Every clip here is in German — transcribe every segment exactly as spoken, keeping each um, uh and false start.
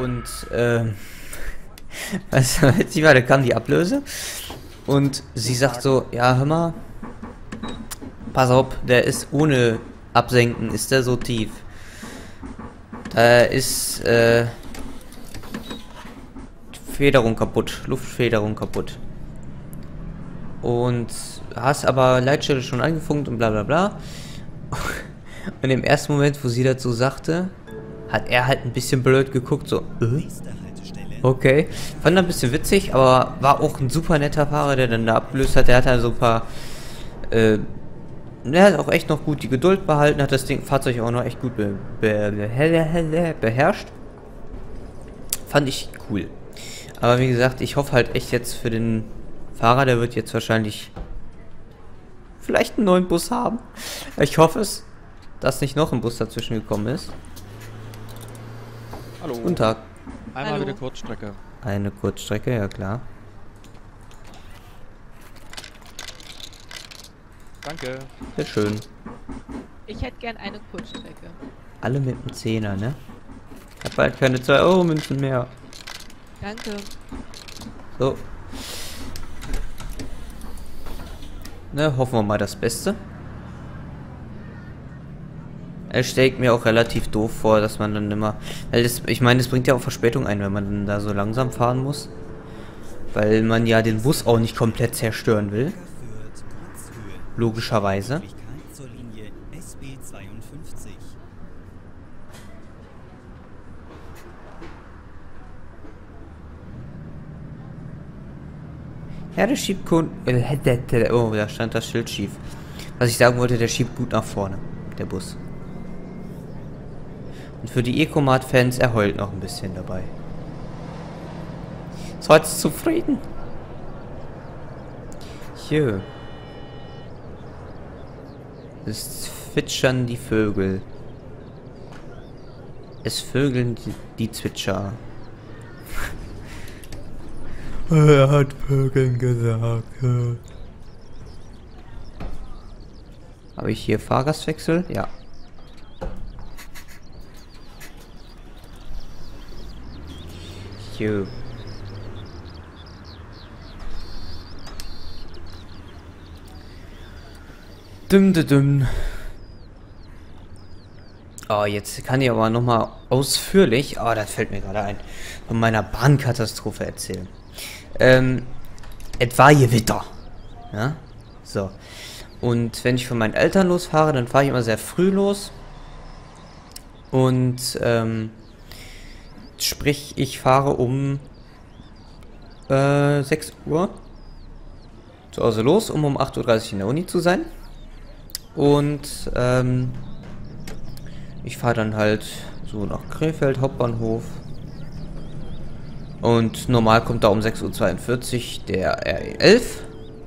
Und, ähm, weißt du, jetzt da kam die Ablöse und sie sagt so, ja, hör mal, pass auf, der ist ohne Absenken, ist der so tief. Da ist, äh, Federung kaputt, Luftfederung kaputt. Und hast aber Leitstelle schon angefunkt und bla bla bla. Und im ersten Moment, wo sie dazu sagte, hat er halt ein bisschen blöd geguckt, so, äh? Okay. Fand er ein bisschen witzig, aber war auch ein super netter Fahrer, der dann da abgelöst hat. Der hat halt so ein paar, äh, der hat auch echt noch gut die Geduld behalten, hat das Ding, Fahrzeug auch noch echt gut be be be beherrscht. Fand ich cool. Aber wie gesagt, ich hoffe halt echt jetzt für den Fahrer, der wird jetzt wahrscheinlich vielleicht einen neuen Bus haben. Ich hoffe es, dass nicht noch ein Bus dazwischen gekommen ist. Hallo. Guten Tag. Einmal Hallo. wieder Kurzstrecke. Eine Kurzstrecke, ja klar. Danke. Sehr schön. Ich hätte gern eine Kurzstrecke. Alle mit dem Zehner, ne? Ich hab bald keine zwei Euro Münzen mehr. Danke. So. Ne, hoffen wir mal das Beste. Es stellt mir auch relativ doof vor, dass man dann immer... Weil das, ich meine, es bringt ja auch Verspätung ein, wenn man dann da so langsam fahren muss. Weil man ja den Bus auch nicht komplett zerstören will. Logischerweise. Ja, der schiebt gut. Oh, da stand das Schild schief. Was ich sagen wollte, der schiebt gut nach vorne, der Bus. Und für die Ecomat-Fans, er heult noch ein bisschen dabei. Ist heute zufrieden. Hier. Es zwitschern die Vögel. Es vögeln die, die Zwitscher. Er hat Vögeln gesagt. Habe ich hier Fahrgastwechsel? Ja. Jo. Düm, düm, düm. Oh, jetzt kann ich aber nochmal ausführlich, oh, das fällt mir gerade ein, von meiner Bahnkatastrophe erzählen. Ähm, es war Gewitter. Ja, so. Und wenn ich von meinen Eltern losfahre, dann fahre ich immer sehr früh los. Und, ähm, sprich, ich fahre um äh, sechs Uhr zu Hause los, um um acht Uhr dreißig in der Uni zu sein. Und, ähm, ich fahre dann halt so nach Krefeld, Hauptbahnhof. Und normal kommt da um sechs Uhr zweiundvierzig der R E elf.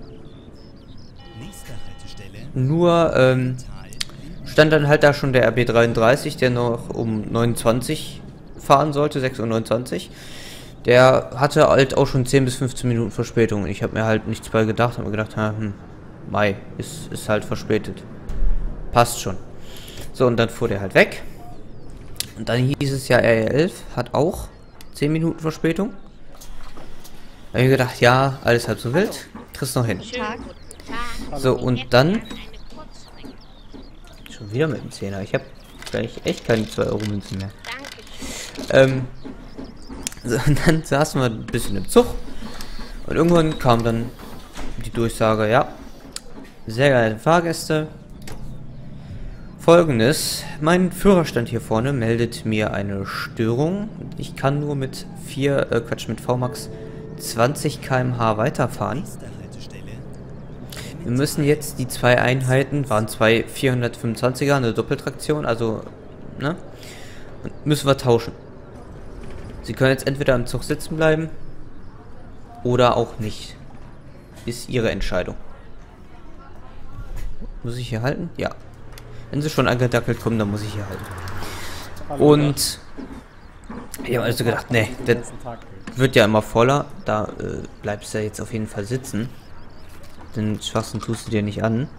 Nur ähm, stand dann halt da schon der R B dreiunddreißig, der noch um neunundzwanzig fahren sollte, sechs Uhr neunundzwanzig. Der hatte halt auch schon zehn bis fünfzehn Minuten Verspätung. Ich habe mir halt nichts bei gedacht, habe mir gedacht, hm, Mai, ist, ist halt verspätet. Passt schon. So, und dann fuhr der halt weg. Und dann hieß es ja, R E elf hat auch zehn Minuten Verspätung. Da habe ich gedacht, ja, alles halb so wild. Kriegst noch hin. So, und dann... Schon wieder mit dem Zehner. Ich habe gleich echt keine zwei Euro Münzen mehr. Ähm... So, und dann saßen wir ein bisschen im Zug. Und irgendwann kam dann die Durchsage, ja, sehr geehrte Fahrgäste, Folgendes, mein Führerstand hier vorne meldet mir eine Störung. Ich kann nur mit vier, äh, Quatsch, mit V Max zwanzig Kilometer pro Stunde weiterfahren. Wir müssen jetzt die zwei Einheiten, waren zwei vierhundertfünfundzwanziger, eine Doppeltraktion, also, ne, müssen wir tauschen. Sie können jetzt entweder im Zug sitzen bleiben oder auch nicht. Ist Ihre Entscheidung. Muss ich hier halten? Ja. Wenn sie schon angedackelt kommen, dann muss ich hier halten. Hallo, und ich habe also gedacht, nee, das wird ja immer voller. Da äh, bleibst du ja jetzt auf jeden Fall sitzen. Den Schwachsinn tust du dir nicht an.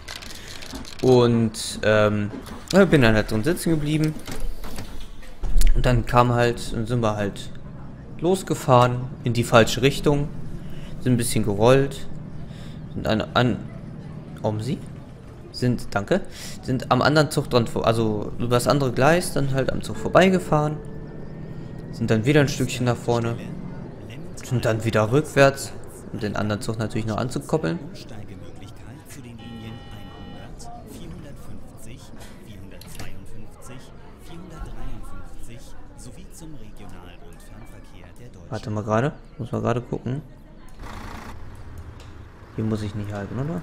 Und ähm, ich bin dann halt drin sitzen geblieben. Und dann kam halt, dann sind wir halt losgefahren in die falsche Richtung, sind ein bisschen gerollt, sind an, an um sie, sind, danke, sind am anderen Zug dran, also über das andere Gleis dann halt am Zug vorbeigefahren, sind dann wieder ein Stückchen nach vorne, sind dann wieder rückwärts, um den anderen Zug natürlich noch anzukoppeln. Warte mal gerade. Muss mal gerade gucken. Hier muss ich nicht halten, oder?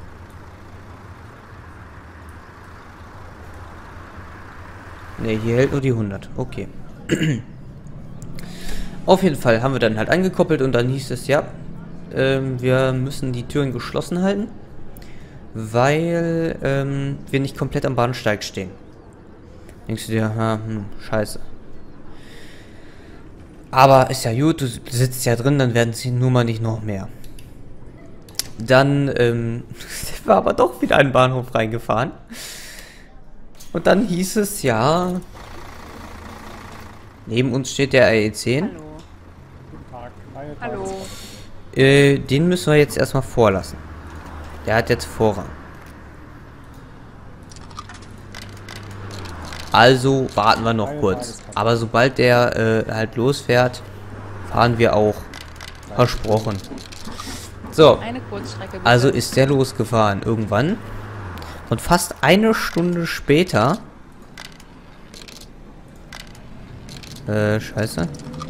Ne, hier hält nur die hundert. Okay. Auf jeden Fall haben wir dann halt angekoppelt und dann hieß es, ja, ähm, wir müssen die Türen geschlossen halten, weil ähm, wir nicht komplett am Bahnsteig stehen. Denkst du dir, ha, hm, scheiße. Aber ist ja gut, du sitzt ja drin, dann werden sie nur mal nicht noch mehr. Dann ähm, war aber doch wieder ein Bahnhof reingefahren. Und dann hieß es, ja, neben uns steht der R E zehn. Hallo. Guten Tag. Hallo. Äh, den müssen wir jetzt erstmal vorlassen. Der hat jetzt Vorrang. Also warten wir noch kurz. Aber sobald der äh, halt losfährt, fahren wir auch. Versprochen. So, Eine Kurzstrecke bitte. also ist der losgefahren irgendwann. Und fast eine Stunde später... Äh, scheiße.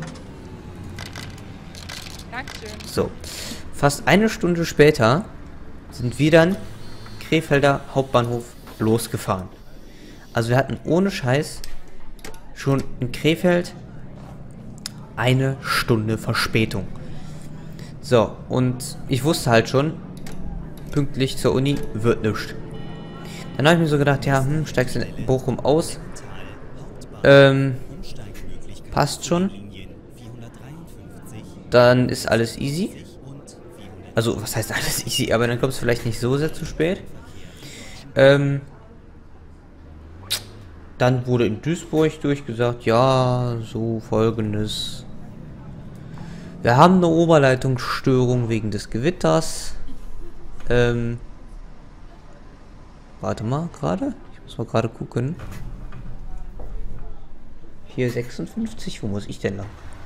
Dankeschön. So. Fast eine Stunde später sind wir dann Krefelder Hauptbahnhof losgefahren. Also wir hatten ohne Scheiß schon in Krefeld eine Stunde Verspätung. So, und ich wusste halt schon, pünktlich zur Uni wird nichts. Dann habe ich mir so gedacht, ja, hm, steigst in Bochum aus. Ähm, passt schon. Dann ist alles easy. Also, was heißt alles easy? Aber dann kommst du vielleicht nicht so sehr zu spät. Ähm, dann wurde in Duisburg durchgesagt, ja, so folgendes. Wir haben eine Oberleitungsstörung wegen des Gewitters. Ähm, warte mal, gerade. Ich muss mal gerade gucken. Hier sechsundfünfzig, wo muss ich denn lang?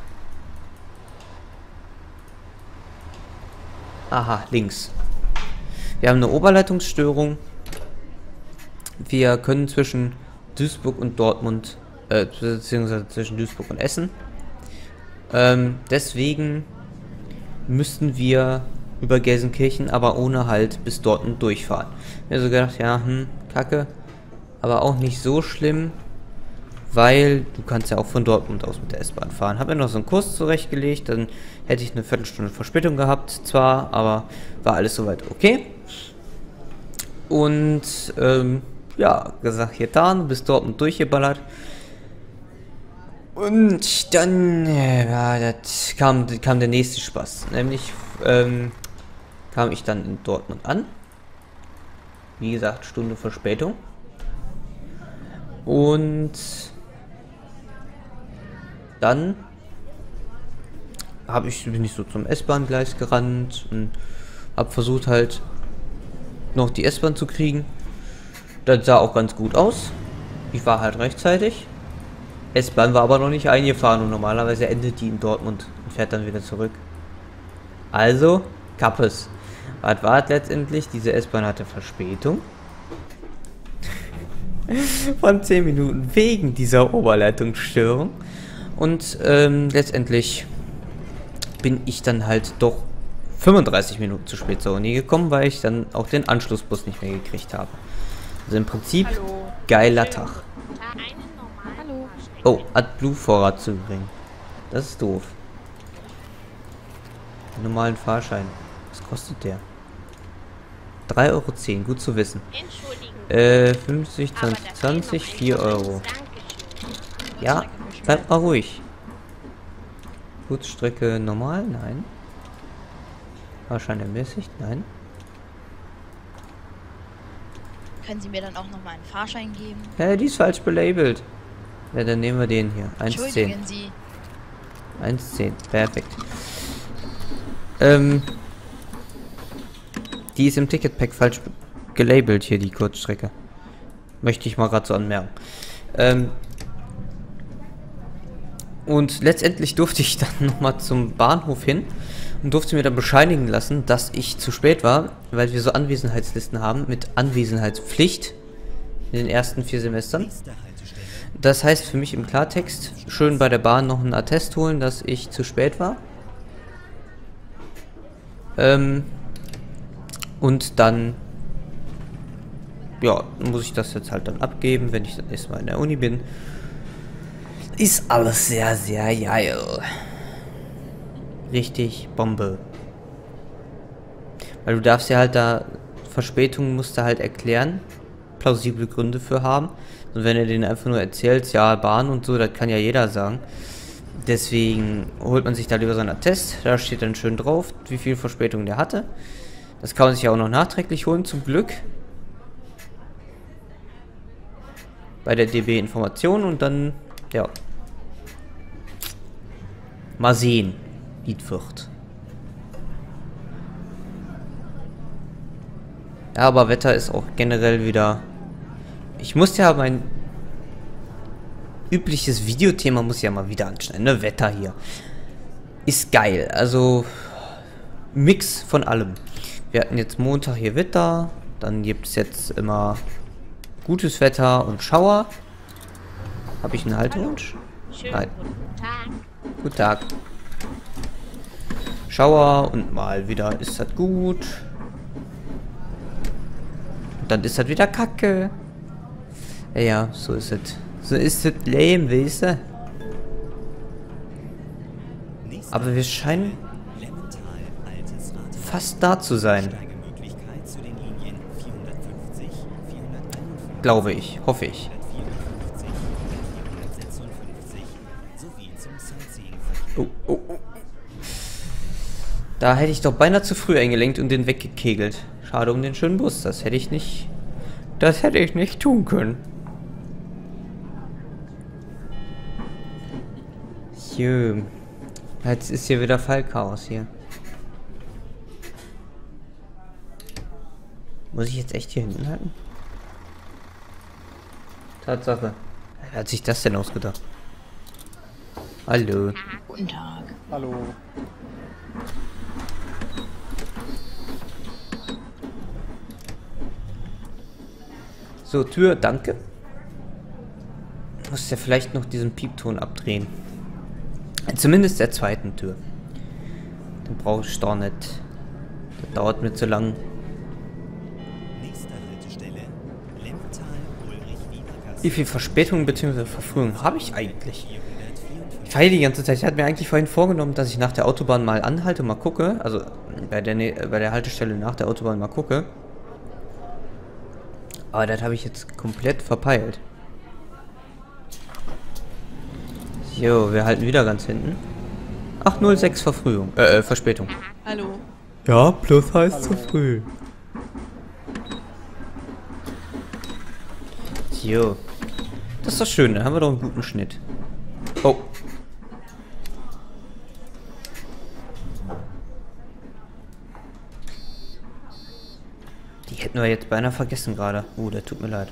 Aha, links. Wir haben eine Oberleitungsstörung. Wir können zwischen Duisburg und Dortmund, äh, beziehungsweise zwischen Duisburg und Essen. Ähm, deswegen müssten wir über Gelsenkirchen, aber ohne Halt bis Dortmund durchfahren. Ich habe so gedacht, ja, hm, kacke, aber auch nicht so schlimm, weil du kannst ja auch von Dortmund aus mit der S-Bahn fahren. Habe mir noch so einen Kurs zurechtgelegt, dann hätte ich eine Viertelstunde Verspätung gehabt, zwar, aber war alles soweit okay. Und, ähm, ja, gesagt, getan, bis Dortmund durchgeballert. Und dann, ja, das kam, kam der nächste Spaß. Nämlich, ähm, kam ich dann in Dortmund an. Wie gesagt, Stunde Verspätung. Und dann habe ich, bin ich so zum S-Bahn-Gleis gerannt und habe versucht halt noch die S-Bahn zu kriegen. Das sah auch ganz gut aus. Ich war halt rechtzeitig. S-Bahn war aber noch nicht eingefahren und normalerweise endet die in Dortmund und fährt dann wieder zurück. Also, Kappes. Was war es letztendlich? Diese S-Bahn hatte Verspätung. Von zehn Minuten wegen dieser Oberleitungsstörung. Und ähm, letztendlich bin ich dann halt doch fünfunddreißig Minuten zu spät zur Uni gekommen, weil ich dann auch den Anschlussbus nicht mehr gekriegt habe. Also im Prinzip Hallo. geiler Tag. Hallo. Oh, AdBlue Vorrat zu bringen. Das ist doof. Einen normalen Fahrschein. Was kostet der? drei Euro zehn, gut zu wissen. Äh, fünfzig, zwanzig, zwanzig, vier Euro. Ja, bleib mal ruhig. Kurzstrecke normal? Nein. Fahrschein ermäßigt? Nein. Können Sie mir dann auch noch mal einen Fahrschein geben? Hä, die ist falsch belabelt. Ja, dann nehmen wir den hier. eins Komma zehn. Entschuldigen Sie. eins Komma zehn. Perfekt. Ähm. Die ist im Ticketpack falsch gelabelt hier, die Kurzstrecke. Möchte ich mal gerade so anmerken. Ähm. Und letztendlich durfte ich dann nochmal zum Bahnhof hin und durfte mir dann bescheinigen lassen, dass ich zu spät war, weil wir so Anwesenheitslisten haben mit Anwesenheitspflicht in den ersten vier Semestern. Das heißt für mich im Klartext, schön bei der Bahn noch einen Attest holen, dass ich zu spät war. Ähm, und dann, ja, muss ich das jetzt halt dann abgeben, wenn ich das nächste Mal in der Uni bin. Ist alles sehr, sehr geil. Richtig Bombe. Weil du darfst ja halt da, Verspätungen musst du halt erklären, plausible Gründe für haben. Und wenn du denen einfach nur erzählst, ja, Bahn und so, das kann ja jeder sagen. Deswegen holt man sich da lieber so einen Attest. Da steht dann schön drauf, wie viel Verspätung der hatte. Das kann man sich ja auch noch nachträglich holen, zum Glück. Bei der D B Information und dann, ja. Mal sehen, wie es wird. Ja, aber Wetter ist auch generell wieder... Ich muss ja mein übliches Videothema muss ich ja mal wieder anschneiden, ne? Wetter hier. Ist geil, also Mix von allem. Wir hatten jetzt Montag hier Wetter, dann gibt es jetzt immer gutes Wetter und Schauer. Habe ich einen Haltewunsch? Nein. Guten Tag. Guten Tag. Schauer und mal wieder ist das gut. Und dann ist das wieder Kacke. Ja, ja, so ist es. So ist es lame, weißt du? Aber wir scheinen fast da zu sein. Glaube ich, hoffe ich. Oh, oh, oh. Da hätte ich doch beinahe zu früh eingelenkt und den weggekegelt. Schade um den schönen Bus, das hätte ich nicht... Das hätte ich nicht tun können. Jö. Jetzt ist hier wieder Fallchaos hier. Muss ich jetzt echt hier hinten halten? Tatsache. Wer hat sich das denn ausgedacht? Hallo. Guten Tag. Hallo. So, Tür, danke. Muss ja vielleicht noch diesen Piepton abdrehen. Zumindest der zweiten Tür. Den brauche ich doch nicht. Das dauert mir zu lang. Wie viel Verspätung bzw. Verfrühung habe ich eigentlich? Ich fahre die ganze Zeit. Ich hatte mir eigentlich vorhin vorgenommen, dass ich nach der Autobahn mal anhalte, mal gucke. Also bei der, bei der Haltestelle nach der Autobahn mal gucke. Aber das habe ich jetzt komplett verpeilt. Jo, wir halten wieder ganz hinten. Ach, null sechs Verfrühung. Äh, äh, Verspätung. Hallo. Ja, plus heißt Hallo. zu früh. Jo. Das ist doch schön, dann haben wir doch einen guten Schnitt. Oh. Die hätten wir jetzt beinahe vergessen gerade. Oh, der tut mir leid.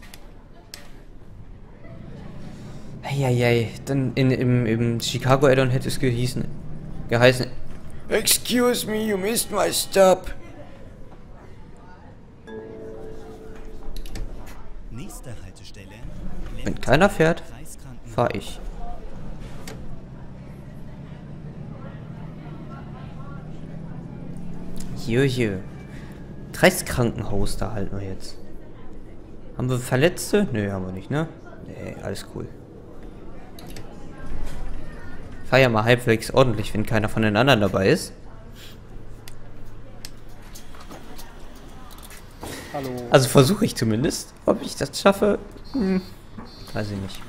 Eieiei, dann in, im, im Chicago Add-on hätte es gehießen, geheißen. Excuse me, you missed my stop. Nächste Haltestelle. Wenn keiner fährt, fahre ich. Jojo. Kreiskrankenhaus, da halten wir jetzt. Haben wir Verletzte? Nö, haben wir nicht, ne? Nee, alles cool. Fahr ja mal halbwegs ordentlich, wenn keiner von den anderen dabei ist. Hallo. Also versuche ich zumindest. Ob ich das schaffe, hm, weiß ich nicht.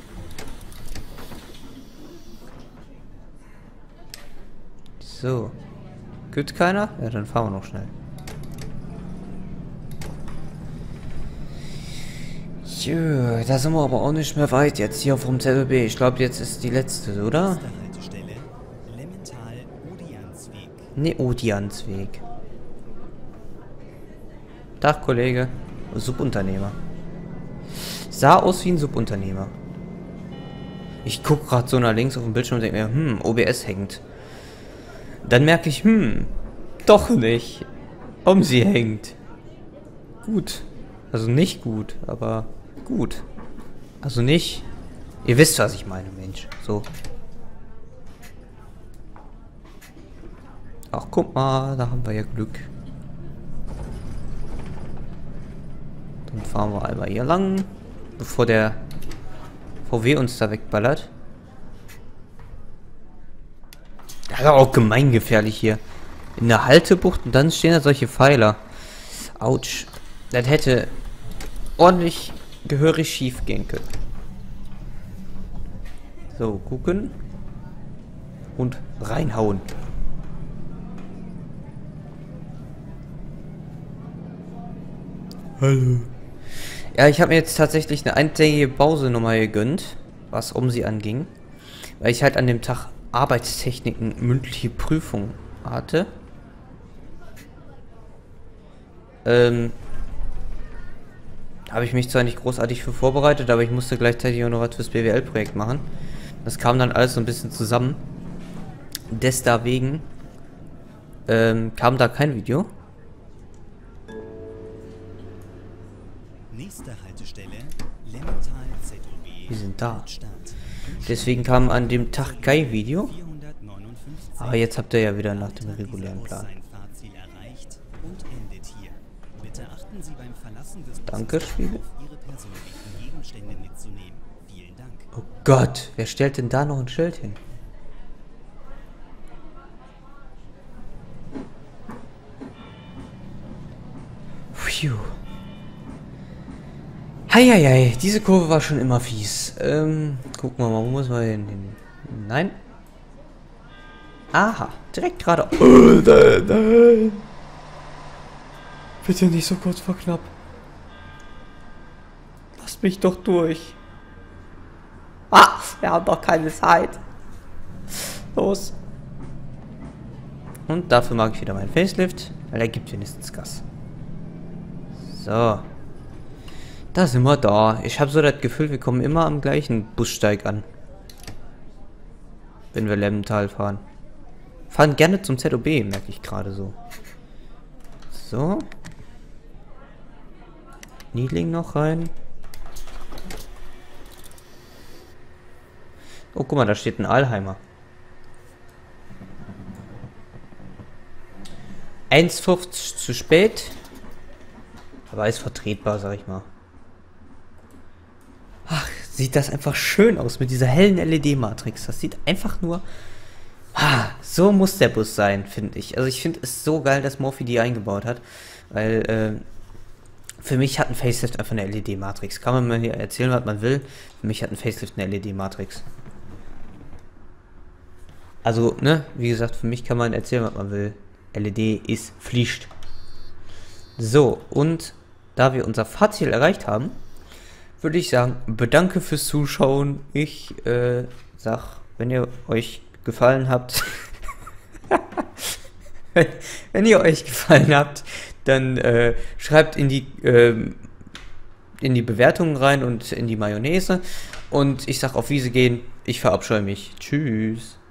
So. Gibt keiner? Ja, dann fahren wir noch schnell. Tjö, da sind wir aber auch nicht mehr weit jetzt hier vom Z L B. Ich glaube, jetzt ist die letzte, oder? Nächste Haltestelle Lemmental-Odiansweg. Ne, Odiansweg. Tag, Kollege. Subunternehmer. Sah aus wie ein Subunternehmer. Ich gucke gerade so nach links auf dem Bildschirm und denke mir, hm, O B S hängt. Dann merke ich, hm, doch nicht. Um sie hängt. Gut. Also nicht gut, aber gut. Also nicht. Ihr wisst, was ich meine, Mensch. So. Ach, guck mal, da haben wir ja Glück. Dann fahren wir einmal hier lang, bevor der V W uns da wegballert. Das ist auch gemeingefährlich hier. In der Haltebucht und dann stehen da solche Pfeiler. Autsch. Das hätte ordentlich gehörig schief gehen können. So, gucken. Und reinhauen. Hallo. Ja, ich habe mir jetzt tatsächlich eine eintägige Pause nochmal gegönnt, was um sie anging. Weil ich halt an dem Tag Arbeitstechniken mündliche Prüfung hatte. Ähm, habe ich mich zwar nicht großartig für vorbereitet, aber ich musste gleichzeitig auch noch was fürs B W L-Projekt machen. Das kam dann alles so ein bisschen zusammen. Deswegen ähm, kam da kein Video. Nächste Haltestelle Lemmental Z O B. Wir sind da. Start. Deswegen kam an dem Tag kein Video. vierhundertneunundfünfzig. Aber jetzt habt ihr ja wieder nach dem regulären Plan. Sein Fahrziel erreicht und endet hier. Bitte achten Sie beim Verlassen des Danke, Spiegel. auf Ihre persönlichen Gegenstände mitzunehmen. Vielen Dank. Oh Gott, wer stellt denn da noch ein Schild hin? Phew. Heieiei, diese Kurve war schon immer fies. Ähm, gucken wir mal, wo muss man hin? Nein. Aha, direkt gerade. Oh, nein, nein. Bitte nicht so kurz vor knapp. Lasst mich doch durch. Ah, wir haben doch keine Zeit. Los. Und dafür mag ich wieder meinen Facelift, weil er gibt wenigstens Gas. So. Da sind wir da. Ich habe so das Gefühl, wir kommen immer am gleichen Bussteig an. Wenn wir Lemmental fahren. Fahren gerne zum Z O B, merke ich gerade so. So. Niedling noch rein. Oh, guck mal, da steht ein Alheimer. eins fünfzig zu spät. Aber ist vertretbar, sag ich mal. Ach, sieht das einfach schön aus mit dieser hellen L E D-Matrix. Das sieht einfach nur... Ah, so muss der Bus sein, finde ich. Also ich finde es so geil, dass Morphy die eingebaut hat. Weil, äh, für mich hat ein Facelift einfach eine L E D-Matrix. Kann man mir hier erzählen, was man will. Für mich hat ein Facelift eine L E D-Matrix. Also, ne, wie gesagt, für mich kann man erzählen, was man will. L E D ist Pflicht. So, und da wir unser Fahrziel erreicht haben, würde ich sagen, bedanke fürs Zuschauen. Ich äh, sag, wenn ihr euch gefallen habt, wenn, wenn ihr euch gefallen habt, dann äh, schreibt in die äh, in die Bewertungen rein und in die Mayonnaise. Und ich sag auf Wiese gehen. Ich verabscheue mich. Tschüss.